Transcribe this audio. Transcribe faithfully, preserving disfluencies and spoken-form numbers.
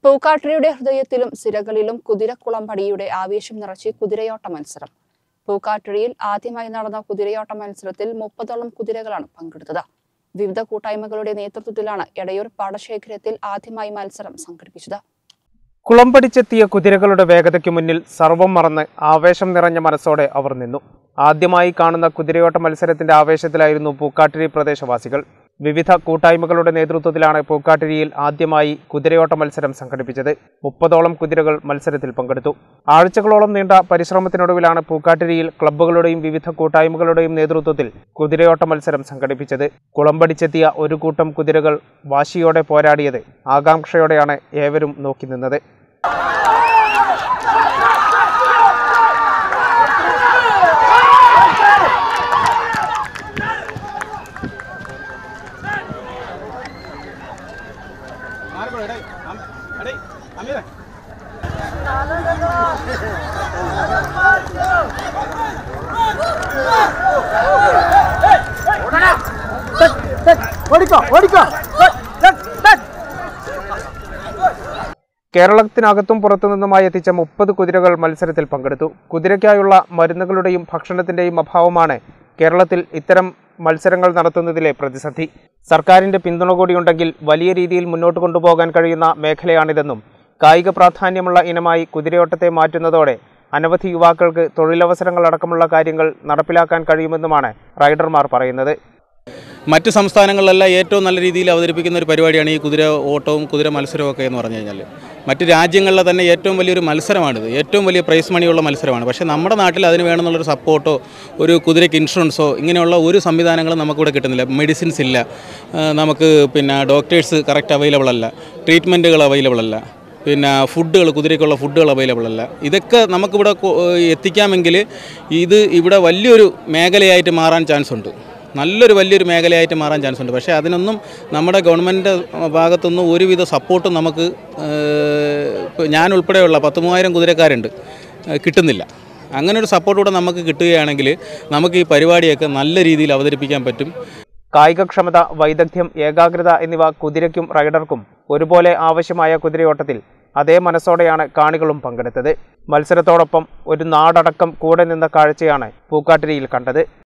പൂക്കാട്ടിരിയുടെ ഹൃദയത്തിലും സിരകളിലും കുതിരക്കുളമ്പടിയുടെ ആവേശം നിറച്ച് കുതിരയോട്ട മത്സരം. പൂക്കാട്ടിരിയിൽ ആദ്യമായി നടന്ന കുതിരയോട്ട മത്സരത്തിൽ മുപ്പതോളം കുതിരകളാണ് പങ്കെടുത്തത്. വിവിധ കൂട്ടായ്മകളുടെ നേതൃത്വത്തിലാണ് എടയൂർ പാടശേഖരത്തിൽ ആദ്യമായി മത്സരം സംഘടിപ്പിച്ചത്. കുളമ്പടിച്ചെത്തിയ കുതിരകളുടെ വേഗതയ്ക്ക് മുന്നിൽ സർവം മറന്ന് ആവേശം നിറഞ്ഞ മനസ്സോടെ അവർ നിന്നു. ആദ്യമായി കാണുന്ന കുതിരയോട്ട മത്സരത്തിന്റെ ആവേശത്തിലായിരുന്നു പൂക്കാട്ടിരി പ്രദേശവാസികൾ. വിവിധ കൂട്ടായ്മകളുടെ നേതൃത്വത്തിലാണ് പൂക്കാട്ടിരിയിൽ ആദ്യമായി കുതിരയോട്ട മത്സരം സംഘടിപ്പിച്ചത്. മുപ്പതോളം കുതിരകൾ മത്സരത്തിൽ പങ്കെടുത്തു. ആഴ്ചകളോളം നീണ്ട പരിശ്രമത്തിനൊടുവിലാണ് പൂക്കാട്ടിരിയിൽ ക്ലബ്ബുകളുടെയും വിവിധ കൂട്ടായ്മകളുടെയും നേതൃത്വത്തിൽ കുതിരയോട്ട മത്സരം സംഘടിപ്പിച്ചത്. കുളമ്പടിച്ചെത്തിയ ഒരു കൂട്ടം കുതിരകൾ വാശിയോടെ പോരാടിയത് ആകാംക്ഷയോടെയാണ് ഏവരും നോക്കി നിന്നത്. കേരളത്തിനകത്തും പുറത്തുനിന്നുമായി എത്തിച്ച മുപ്പത് കുതിരകൾ മത്സരത്തിൽ പങ്കെടുത്തു. കുതിരയ്ക്കായുള്ള മരുന്നുകളുടെയും ഭക്ഷണത്തിന്റെയും അഭാവമാണ് കേരളത്തിൽ ഇത്തരം മത്സരങ്ങൾ നടത്തുന്നതിലെ പ്രതിസന്ധി. സർക്കാരിന്റെ പിന്തുണ കൂടിയുണ്ടെങ്കിൽ വലിയ രീതിയിൽ മുന്നോട്ട് കൊണ്ടുപോകാൻ കഴിയുന്ന മേഖലയാണിതെന്നും കായിക പ്രാധാന്യമുള്ള ഇനമായി കുതിരയോട്ടത്തെ മാറ്റുന്നതോടെ അനവധി യുവാക്കൾക്ക് തൊഴിലവസരങ്ങളടക്കമുള്ള കാര്യങ്ങൾ നടപ്പിലാക്കാൻ കഴിയുമെന്നുമാണ് റൈഡർമാർ പറയുന്നത്. മറ്റ് സംസ്ഥാനങ്ങളിലെല്ലാം ഏറ്റവും നല്ല രീതിയിൽ അവതരിപ്പിക്കുന്ന ഒരു പരിപാടിയാണ് ഈ കുതിര ഓട്ടവും കുതിര മത്സരവും ഒക്കെ എന്ന് പറഞ്ഞു കഴിഞ്ഞാൽ. മറ്റ് രാജ്യങ്ങളിലെ തന്നെ ഏറ്റവും വലിയൊരു മത്സരമാണിത്. ഏറ്റവും വലിയ പ്രൈസ് മണിയുള്ള മത്സരമാണ്. പക്ഷേ നമ്മുടെ നാട്ടിൽ അതിന് വേണമെന്നുള്ളൊരു സപ്പോർട്ടോ ഒരു കുതിരയ്ക്ക് ഇൻഷുറൻസോ ഇങ്ങനെയുള്ള ഒരു സംവിധാനങ്ങളും നമുക്കിവിടെ കിട്ടുന്നില്ല. മെഡിസിൻസ് ഇല്ല, നമുക്ക് പിന്നെ ഡോക്ടേഴ്സ് കറക്റ്റ് അവൈലബിൾ അല്ല, ട്രീറ്റ്മെൻറ്റുകൾ അവൈലബിൾ അല്ല, പിന്നെ ഫുഡുകൾ കുതിരയ്ക്കുള്ള ഫുഡുകൾ അവൈലബിൾ അല്ല. ഇതൊക്കെ നമുക്കിവിടെ എത്തിക്കാമെങ്കിൽ ഇത് ഇവിടെ വലിയൊരു മേഖലയായിട്ട് മാറാൻ ചാൻസ് ഉണ്ട്. നല്ലൊരു വലിയൊരു മേഖലയായിട്ട് മാറാൻ ചാൻസ് ഉണ്ട്. പക്ഷേ അതിനൊന്നും നമ്മുടെ ഗവൺമെൻറ് ഭാഗത്തുനിന്നും ഒരുവിധ സപ്പോർട്ടും നമുക്ക് ഞാൻ ഉൾപ്പെടെയുള്ള പത്ത് മൂവായിരം കുതിരക്കാരുണ്ട്, കിട്ടുന്നില്ല. അങ്ങനെ ഒരു സപ്പോർട്ട് കൂടെ നമുക്ക് കിട്ടുകയാണെങ്കിൽ നമുക്ക് ഈ പരിപാടിയൊക്കെ നല്ല രീതിയിൽ അവതരിപ്പിക്കാൻ പറ്റും. കായികക്ഷമത, വൈദഗ്ധ്യം, ഏകാഗ്രത എന്നിവ കുതിരയ്ക്കും റൈഡർക്കും ഒരുപോലെ ആവശ്യമായ കുതിരയോട്ടത്തിൽ അതേ മനസ്സോടെയാണ് കാണികളും പങ്കെടുത്തത്. മത്സരത്തോടൊപ്പം ഒരു നാടടക്കം കൂടെ നിന്ന കാഴ്ചയാണ് പൂക്കാട്ടിരിയിൽ കണ്ടത്.